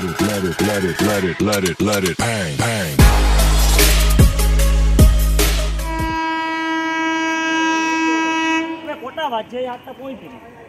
let it bang, bang. Kota वाजे आता कोई भी नहीं